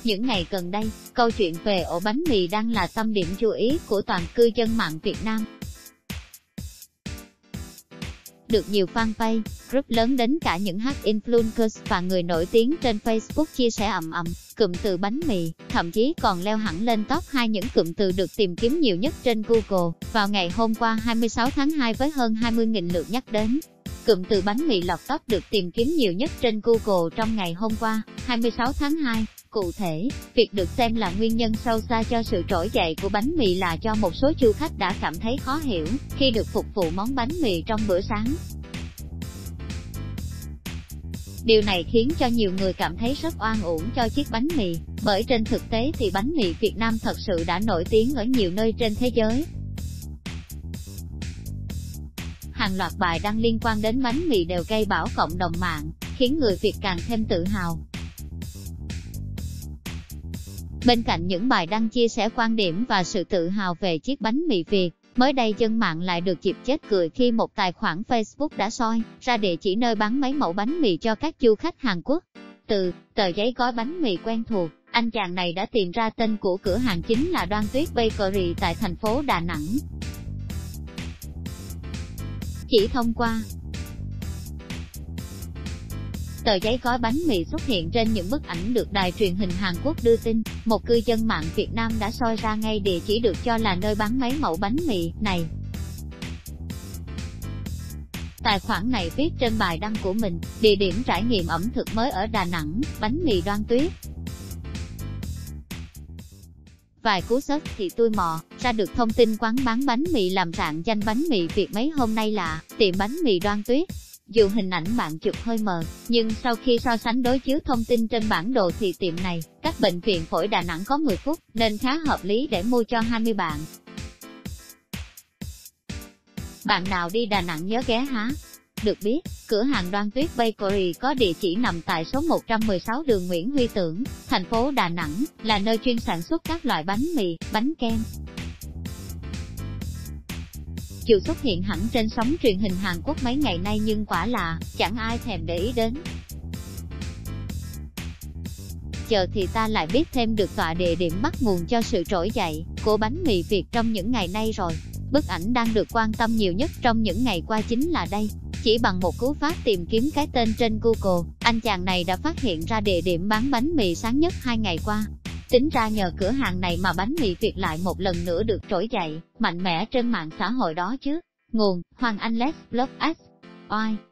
Những ngày gần đây, câu chuyện về ổ bánh mì đang là tâm điểm chú ý của toàn cư dân mạng Việt Nam. Được nhiều fanpage, group lớn đến cả những influencers và người nổi tiếng trên Facebook chia sẻ ầm ầm cụm từ bánh mì, thậm chí còn leo hẳn lên top 2 những cụm từ được tìm kiếm nhiều nhất trên Google vào ngày hôm qua 26 tháng 2 với hơn 20.000 lượt nhắc đến. Cụm từ bánh mì lọt top được tìm kiếm nhiều nhất trên Google trong ngày hôm qua, 26 tháng 2. Cụ thể, việc được xem là nguyên nhân sâu xa cho sự trỗi dậy của bánh mì là do một số du khách đã cảm thấy khó hiểu khi được phục vụ món bánh mì trong bữa sáng. Điều này khiến cho nhiều người cảm thấy rất oan uổng cho chiếc bánh mì, bởi trên thực tế thì bánh mì Việt Nam thật sự đã nổi tiếng ở nhiều nơi trên thế giới. Hàng loạt bài đăng liên quan đến bánh mì đều gây bão cộng đồng mạng, khiến người Việt càng thêm tự hào. Bên cạnh những bài đăng chia sẻ quan điểm và sự tự hào về chiếc bánh mì Việt, mới đây dân mạng lại được dịp chết cười khi một tài khoản Facebook đã soi ra địa chỉ nơi bán mấy mẫu bánh mì cho các du khách Hàn Quốc. Từ tờ giấy gói bánh mì quen thuộc, anh chàng này đã tìm ra tên của cửa hàng chính là Đoan Tuyết Bakery tại thành phố Đà Nẵng. Chỉ thông qua tờ giấy gói bánh mì xuất hiện trên những bức ảnh được đài truyền hình Hàn Quốc đưa tin, một cư dân mạng Việt Nam đã soi ra ngay địa chỉ được cho là nơi bán mấy mẫu bánh mì này. Tài khoản này viết trên bài đăng của mình, địa điểm trải nghiệm ẩm thực mới ở Đà Nẵng, bánh mì Đoan Tuyết. Vài cú search thì tôi mò ra được thông tin quán bán bánh mì làm rạng danh bánh mì Việt mấy hôm nay là tiệm bánh mì Đoan Tuyết. Dù hình ảnh bạn chụp hơi mờ, nhưng sau khi so sánh đối chiếu thông tin trên bản đồ thì tiệm này, cách bệnh viện phổi Đà Nẵng có 10 phút, nên khá hợp lý để mua cho 20 bạn. Bạn nào đi Đà Nẵng nhớ ghé há. Được biết, cửa hàng Đoan Tuyết Bakery có địa chỉ nằm tại số 116 đường Nguyễn Huy Tưởng, thành phố Đà Nẵng, là nơi chuyên sản xuất các loại bánh mì, bánh kem. Dù xuất hiện hẳn trên sóng truyền hình Hàn Quốc mấy ngày nay nhưng quả là chẳng ai thèm để ý đến. Giờ thì ta lại biết thêm được tọa địa điểm bắt nguồn cho sự trỗi dậy của bánh mì Việt trong những ngày nay rồi. Bức ảnh đang được quan tâm nhiều nhất trong những ngày qua chính là đây. Chỉ bằng một cú pháp tìm kiếm cái tên trên Google, anh chàng này đã phát hiện ra địa điểm bán bánh mì sáng nhất 2 ngày qua. Tính ra nhờ cửa hàng này mà bánh mì Việt lại một lần nữa được trỗi dậy, mạnh mẽ trên mạng xã hội đó chứ. Nguồn: Hoàng Anh Let's Blog X. Oai.